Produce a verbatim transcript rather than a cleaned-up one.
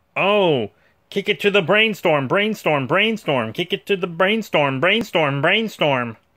Oh, kick it to the brainstorm, brainstorm, brainstorm. Kick it to the brainstorm, brainstorm, brainstorm.